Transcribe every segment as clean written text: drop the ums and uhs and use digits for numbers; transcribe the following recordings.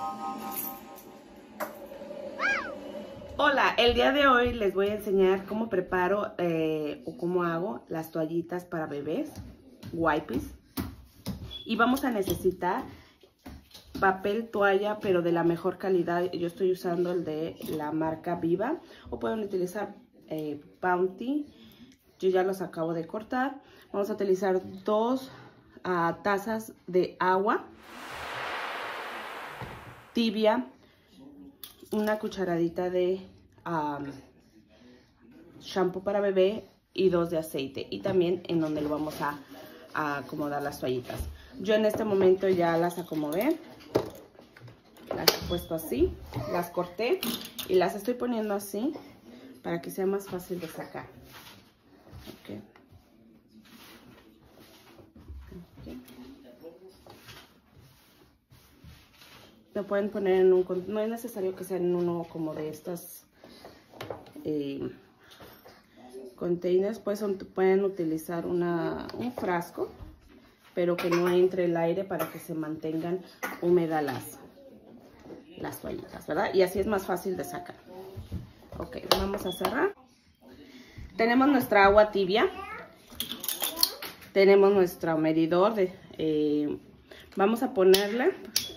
Hola, el día de hoy les voy a enseñar cómo preparo o cómo hago las toallitas para bebés, wipes. Y vamos a necesitar papel toalla, pero de la mejor calidad. Yo estoy usando el de la marca Viva, o pueden utilizar Bounty. Yo ya los acabo de cortar. Vamos a utilizar 2 tazas de agua tibia, una cucharadita de shampoo para bebé y 2 de aceite, y también en donde lo vamos a acomodar las toallitas. Yo en este momento ya las acomodé, las he puesto así, las corté y las estoy poniendo así para que sea más fácil de sacar. Okay. Lo pueden poner en un, no es necesario que sea en uno como de estas containers, pues pueden utilizar un frasco, pero que no entre el aire para que se mantengan húmedas las toallitas, ¿verdad? Y así es más fácil de sacar. Ok, vamos a cerrar. Tenemos nuestra agua tibia, tenemos nuestro medidor vamos a ponerle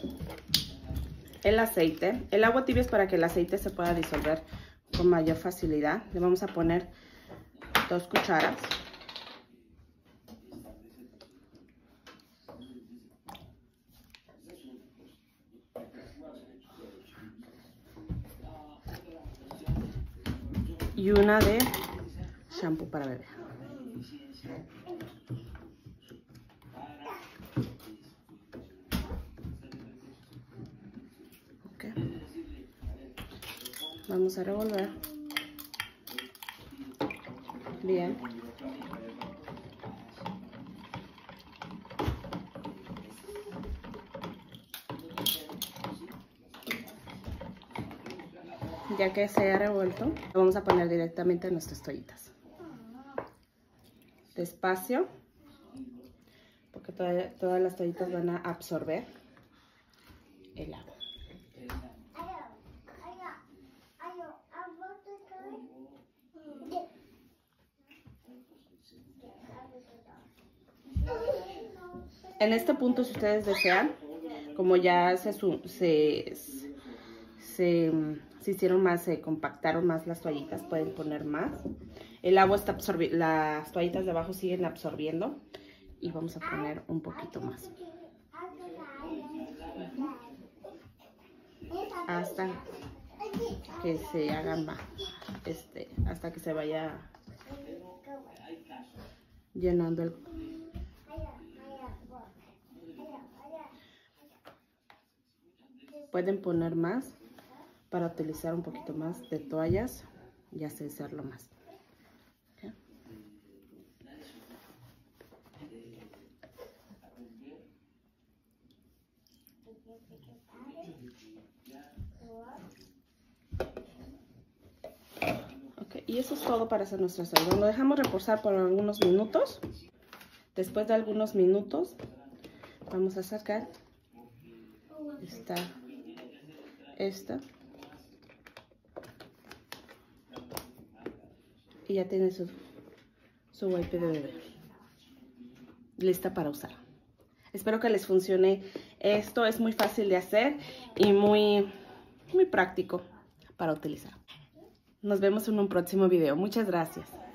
el aceite. El agua tibia es para que el aceite se pueda disolver con mayor facilidad. Le vamos a poner 2 cucharas. Y una de shampoo para bebé. Okay. Vamos a revolver bien. Ya que se ha revuelto, lo vamos a poner directamente en nuestras toallitas. Despacio, porque todas las toallitas van a absorber el agua. En este punto, si ustedes desean, como ya se hicieron más, se compactaron más las toallitas, pueden poner más. El agua está absorbiendo, las toallitas de abajo siguen absorbiendo, y vamos a poner un poquito más. Hasta que se hagan más, hasta que se vaya llenando el... Pueden poner más para utilizar un poquito más de toallas y así hacerlo más. ¿Okay? Okay, y eso es todo para hacer nuestra salsa. Lo dejamos reposar por algunos minutos. Después de algunos minutos vamos a sacar esta y ya tiene su wipe de bebé lista para usar. Espero que les funcione. Esto es muy fácil de hacer y muy práctico para utilizar. Nos vemos en un próximo video. Muchas gracias.